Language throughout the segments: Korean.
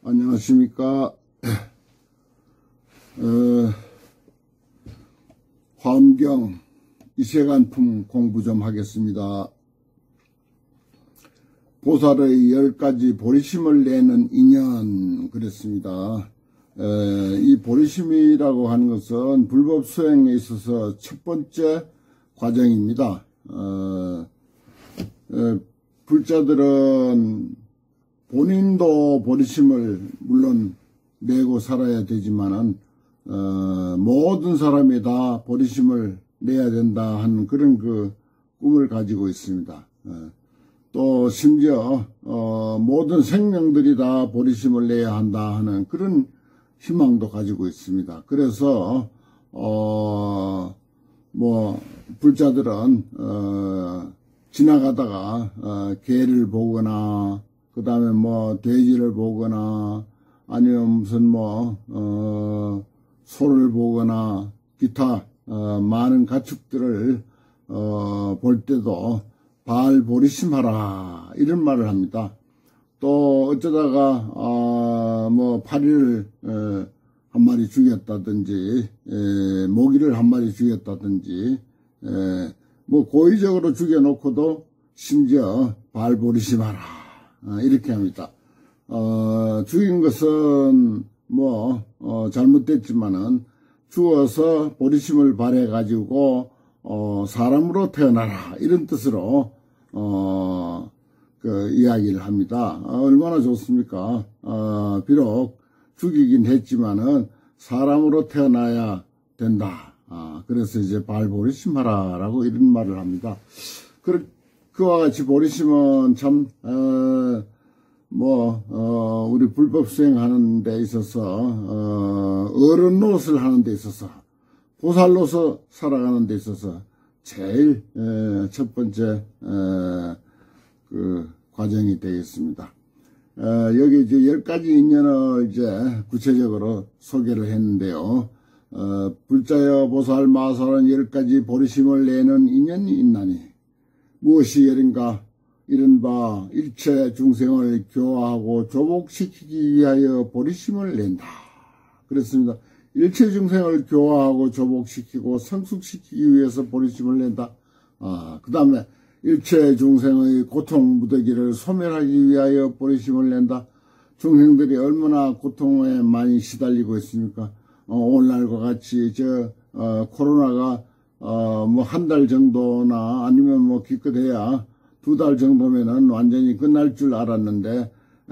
안녕하십니까. 화엄경 이세간품 공부 좀 하겠습니다. 보살의 10가지 보리심을 내는 인연 그랬습니다. 이 보리심이라고 하는 것은 불법 수행에 있어서 첫 번째 과정입니다. 불자들은 본인도 보리심을 물론 내고 살아야 되지만은 모든 사람이 다 보리심을 내야 된다 하는 그런 그 꿈을 가지고 있습니다. 또 심지어 모든 생명들이 다 보리심을 내야 한다 하는 그런 희망도 가지고 있습니다. 그래서 뭐 불자들은 지나가다가 개를 보거나 그 다음에 뭐 돼지를 보거나 아니면 무슨 소를 보거나 기타 많은 가축들을 볼 때도 발 보리심하라 이런 말을 합니다. 또 어쩌다가 파리를 한 마리 죽였다든지 모기를 한 마리 죽였다든지 고의적으로 죽여놓고도 심지어 발 보리심하라 이렇게 합니다. 죽인 것은 잘못됐지만은 죽어서 보리심을 발해 가지고 사람으로 태어나라 이런 뜻으로 이야기를 합니다. 얼마나 좋습니까? 비록 죽이긴 했지만은 사람으로 태어나야 된다. 그래서 이제 발 보리심하라 라고 이런 말을 합니다. 그와 같이 보리심은 참 우리 불법 수행하는 데 있어서 어른 노릇을 하는 데 있어서 보살로서 살아가는 데 있어서 제일 첫 번째 그 과정이 되겠습니다. 여기 이제 10가지 인연을 이제 구체적으로 소개를 했는데요. 불자여 보살 마살은 10가지 보리심을 내는 인연이 있나니 무엇이 열인가? 이른바 일체 중생을 교화하고 조복시키기 위하여 보리심을 낸다. 그렇습니다. 일체 중생을 교화하고 조복시키고 성숙시키기 위해서 보리심을 낸다. 그 다음에 일체 중생의 고통 무더기를 소멸하기 위하여 보리심을 낸다. 중생들이 얼마나 고통에 많이 시달리고 있습니까? 오늘날과 같이 코로나가 한 달 정도나 아니면 기껏해야 2달 정도면은 완전히 끝날 줄 알았는데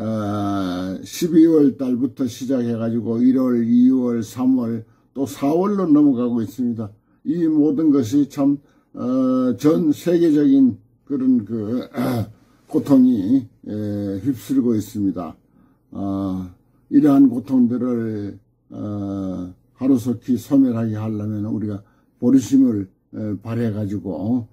12월 달부터 시작해 가지고 1월, 2월, 3월 또 4월로 넘어가고 있습니다. 이 모든 것이 참 전 세계적인 그런 고통이 휩쓸고 있습니다. 이러한 고통들을 하루속히 소멸하게 하려면 우리가 보리심을 발해 가지고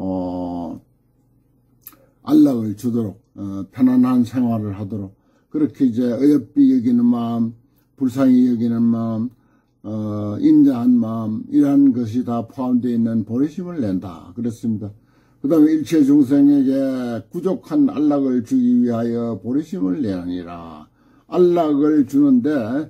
안락을 주도록 편안한 생활을 하도록 그렇게 이제 어여삐 여기는 마음, 불쌍히 여기는 마음, 인자한 마음 이러한 것이 다 포함되어 있는 보리심을 낸다 그랬습니다. 그 다음에 일체 중생에게 부족한 안락을 주기 위하여 보리심을 내느니라. 안락을 주는데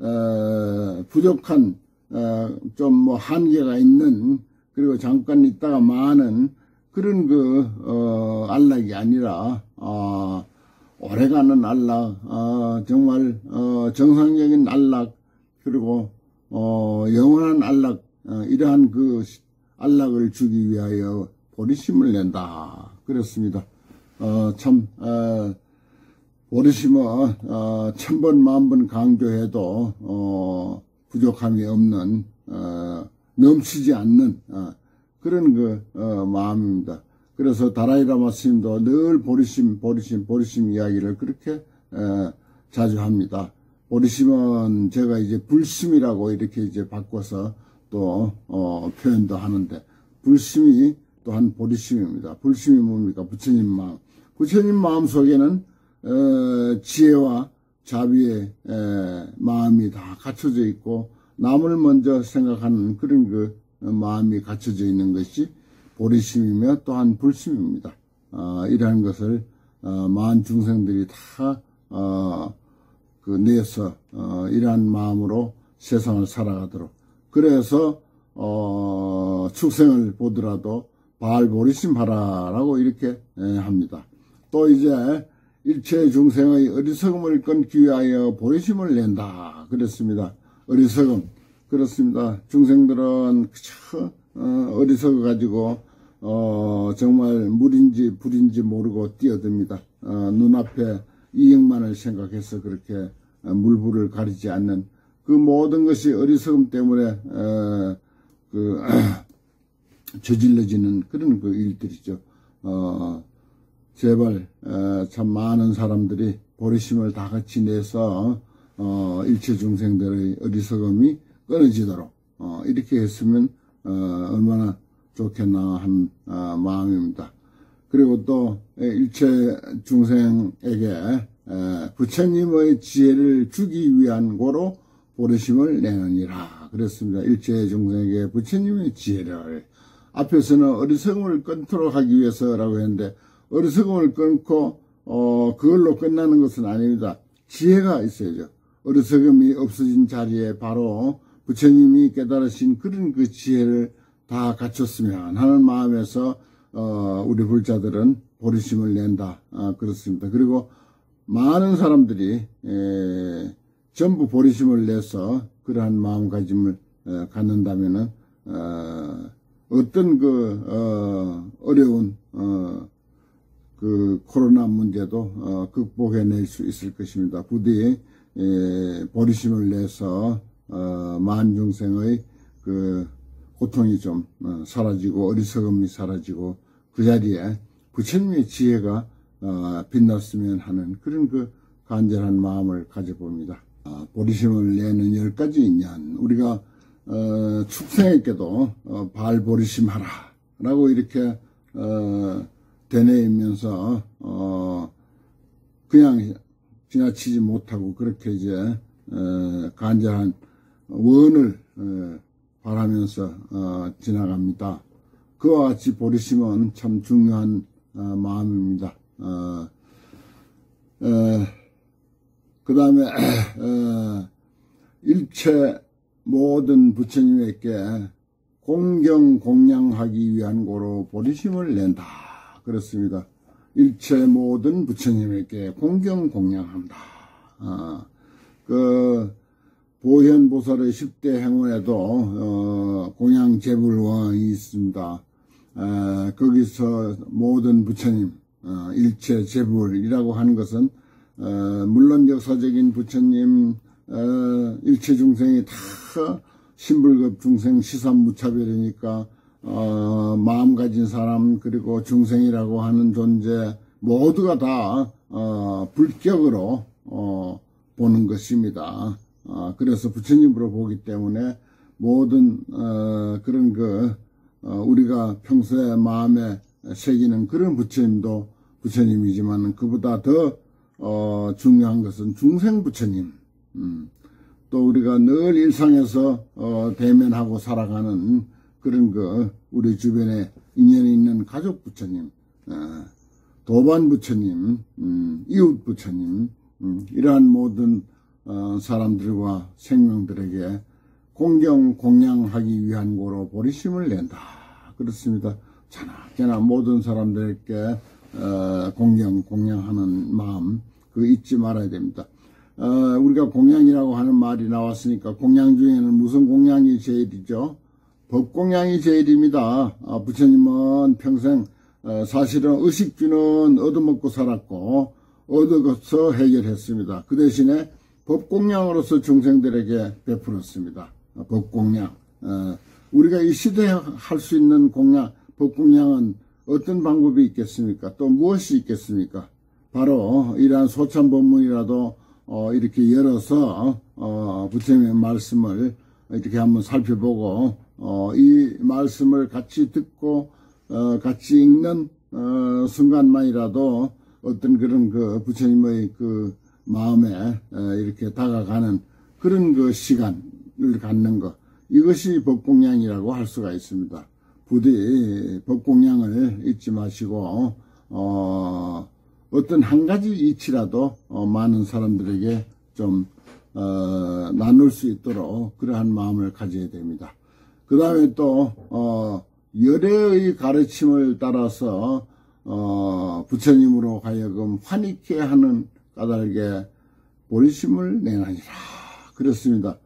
부족한 좀 한계가 있는 그리고 잠깐 있다가 많은 그런 안락이 아니라 오래가는 안락, 정말 정상적인 안락 그리고 영원한 안락 이러한 안락을 주기 위하여 보리심을 낸다 그렇습니다. 참 보리심은 1000번 만번 강조해도 부족함이 없는 넘치지 않는 그런 마음입니다. 그래서 다라이라마 스님도 늘 보리심 이야기를 그렇게 자주 합니다. 보리심은 제가 이제 불심이라고 이렇게 이제 바꿔서 또 표현도 하는데 불심이 또한 보리심입니다. 불심이 뭡니까? 부처님 마음. 부처님 마음 속에는 지혜와 자비의 마음이 다 갖춰져 있고 남을 먼저 생각하는 그런 마음이 갖춰져 있는 것이 보리심이며 또한 불심입니다. 이러한 것을 만 중생들이 다 내서 이러한 마음으로 세상을 살아가도록. 그래서 축생을 보더라도 바알 보리심하라라고 이렇게 합니다. 또 이제 일체 중생의 어리석음을 끊기 위하여 보리심을 낸다 그랬습니다. 어리석음 그렇습니다. 중생들은 그저 어리석어 가지고 정말 물인지 불인지 모르고 뛰어듭니다. 눈앞에 이익만을 생각해서 그렇게 물불을 가리지 않는 그 모든 것이 어리석음 때문에 저질러지는 그런 그 일들이죠. 제발 참 많은 사람들이 보리심을 다 같이 내서 일체 중생들의 어리석음이 끊어지도록 이렇게 했으면 얼마나 좋겠나 한 마음입니다. 그리고 또 일체 중생에게 부처님의 지혜를 주기 위한 고로 보리심을 내느니라 그랬습니다. 일체 중생에게 부처님의 지혜를 앞에서는 어리석음을 끊도록 하기 위해서라고 했는데 어리석음을 끊고 그걸로 끝나는 것은 아닙니다. 지혜가 있어야죠. 어리석음이 없어진 자리에 바로 부처님이 깨달으신 그런 그 지혜를 다 갖췄으면 하는 마음에서 우리 불자들은 보리심을 낸다 그렇습니다. 그리고 많은 사람들이 전부 보리심을 내서 그러한 마음가짐을 갖는다면은 어떤 어려운 그 코로나 문제도 극복해낼 수 있을 것입니다. 부디 보리심을 내서 만중생의 그 고통이 좀 사라지고 어리석음이 사라지고 그 자리에 부처님의 지혜가 빛났으면 하는 그런 그 간절한 마음을 가져봅니다. 보리심을 내는 10가지 인연 우리가 축생에게도 바알 보리심하라 라고 이렇게 되뇌이면서 그냥 지나치지 못하고 그렇게 이제 간절한 원을 바라면서 지나갑니다. 그와 같이 보리심은 참 중요한 마음입니다. 그 다음에 일체 모든 부처님에게 공경 공양하기 위한 고로 보리심을 낸다 그렇습니다. 일체 모든 부처님에게 공경 공양한다. 그 보현보살의 10대 행원에도 공양제불원이 있습니다. 거기서 모든 부처님 일체 제불이라고 하는 것은 물론 역사적인 부처님 일체 중생이 다 신불급 중생 시삼무차별이니까 마음 가진 사람 그리고 중생이라고 하는 존재 모두가 다 불격으로 보는 것입니다. 그래서 부처님으로 보기 때문에 모든 그런 우리가 평소에 마음에 새기는 그런 부처님도 부처님이지만 그보다 더 중요한 것은 중생 부처님 또 우리가 늘 일상에서 대면하고 살아가는 그런 우리 주변에 인연이 있는 가족 부처님 도반 부처님 이웃 부처님 이러한 모든 사람들과 생명들에게 공경 공양하기 위한 고로 보리심을 낸다 그렇습니다. 자나깨나 모든 사람들에게 공경 공양하는 마음 잊지 말아야 됩니다. 우리가 공양이라고 하는 말이 나왔으니까 공양 중에는 무슨 공양이 제일이죠? 법공양이 제일입니다. 부처님은 평생 사실은 의식주는 얻어먹고 살았고 얻어서 해결했습니다. 그 대신에 법공양으로서 중생들에게 베풀었습니다. 법공양. 우리가 이 시대에 할 수 있는 공양, 법공양은 어떤 방법이 있겠습니까? 또 무엇이 있겠습니까? 바로 이러한 소참법문이라도 이렇게 열어서 부처님의 말씀을 이렇게 한번 살펴보고 이 말씀을 같이 듣고 같이 읽는 순간만이라도 어떤 그런 부처님의 마음에 이렇게 다가가는 그런 시간을 갖는 것 이것이 법공양이라고 할 수가 있습니다. 부디 법공양을 잊지 마시고 어떤 한 가지 이치라도 많은 사람들에게 좀 나눌 수 있도록 그러한 마음을 가져야 됩니다. 그 다음에 또 열애의 가르침을 따라서 부처님으로 하여금 환희케 하는 까닭에 보리심을 내나니라. 그렇습니다.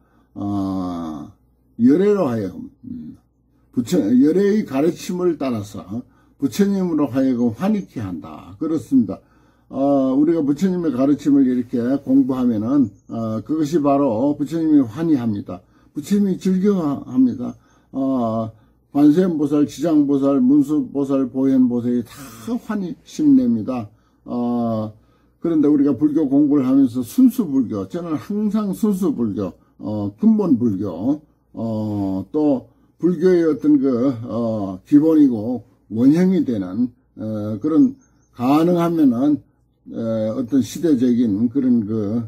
열애로 하여금 열애의 가르침을 따라서 부처님으로 하여금 환희케 한다. 그렇습니다. 우리가 부처님의 가르침을 이렇게 공부하면은 그것이 바로 부처님이 환희합니다. 부처님이 즐겨합니다. 관세음보살, 지장보살, 문수보살, 보현보살이 다 환희심 냅니다. 그런데 우리가 불교 공부를 하면서 순수불교, 저는 항상 순수불교, 근본불교, 또 불교의 어떤 기본이고 원형이 되는 그런 가능하면은 어떤 시대적인 그런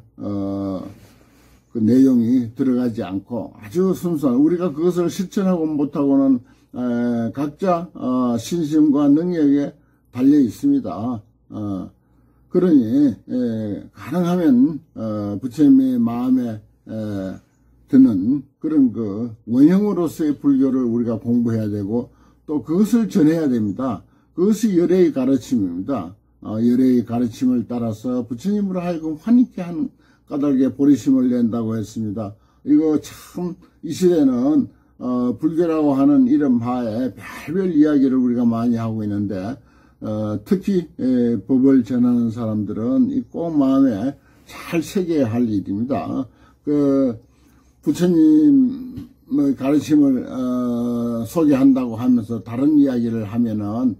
그 내용이 들어가지 않고 아주 순수한, 우리가 그것을 실천하고 못하고는 각자 신심과 능력에 달려 있습니다. 그러니 가능하면 부처님의 마음에 드는 그런 원형으로서의 불교를 우리가 공부해야 되고 또 그것을 전해야 됩니다. 그것이 열애의 가르침입니다. 열애의 가르침을 따라서 부처님으로 하여금 환희케 하는 까닭에 보리심을 낸다고 했습니다. 이거 참 이 시대는 불교라고 하는 이름 하에 별별 이야기를 우리가 많이 하고 있는데 특히 법을 전하는 사람들은 꼭 마음에 잘 새겨야 할 일입니다. 부처님의 가르침을 소개한다고 하면서 다른 이야기를 하면은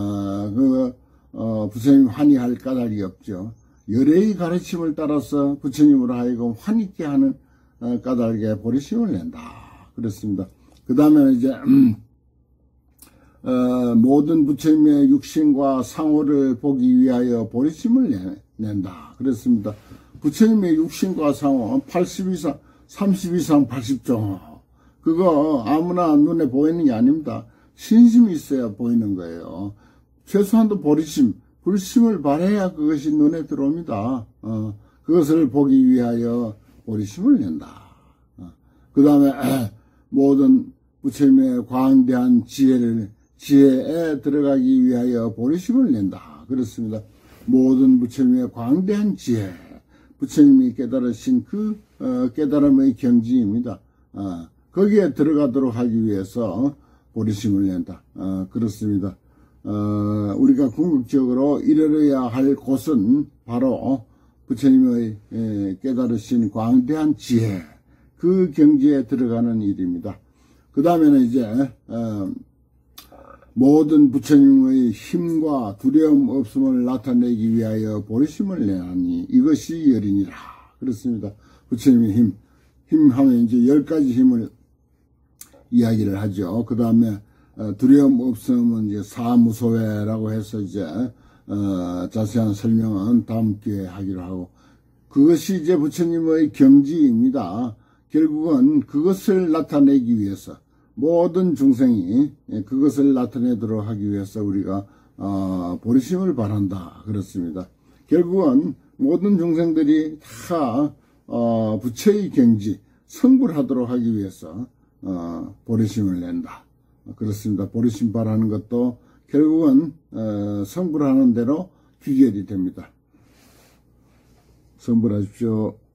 부처님 환희할 까닭이 없죠. 열애의 가르침을 따라서 부처님으로 하여금 환희케 하는 까닭에 보리심을 낸다. 그렇습니다. 그 다음에 이제 모든 부처님의 육신과 상호를 보기 위하여 보리심을 낸다. 그렇습니다. 부처님의 육신과 상호 80이상 32상 80종 그거 아무나 눈에 보이는 게 아닙니다. 신심이 있어야 보이는 거예요. 최소한도 불심을 바라야 그것이 눈에 들어옵니다. 그것을 보기 위하여 보리심을 낸다. 그 다음에 모든 부처님의 광대한 지혜에 들어가기 위하여 보리심을 낸다. 그렇습니다. 모든 부처님의 광대한 지혜, 부처님이 깨달으신 그 깨달음의 경지입니다. 거기에 들어가도록 하기 위해서 보리심을 낸다. 그렇습니다. 우리가 궁극적으로 이르러야 할 곳은 바로 부처님의 깨달으신 광대한 지혜, 그 경지에 들어가는 일입니다. 그 다음에는 이제 모든 부처님의 힘과 두려움 없음을 나타내기 위하여 보리심을 내나니 이것이 열이니라. 그렇습니다. 부처님의 힘 하면 이제 10가지 힘을 이야기를 하죠. 그 다음에 두려움 없음은 이제 사무소회라고 해서 이제 자세한 설명은 다음 기회에 하기로 하고, 그것이 이제 부처님의 경지입니다. 결국은 그것을 나타내기 위해서 모든 중생이 그것을 나타내도록 하기 위해서 우리가 보리심을 바란다. 그렇습니다. 결국은 모든 중생들이 다 부처의 경지 성불 하도록 하기 위해서 보리심을 낸다. 그렇습니다. 보리심 바라는 것도 결국은 성불하는 대로 귀결이 됩니다. 성불하십시오.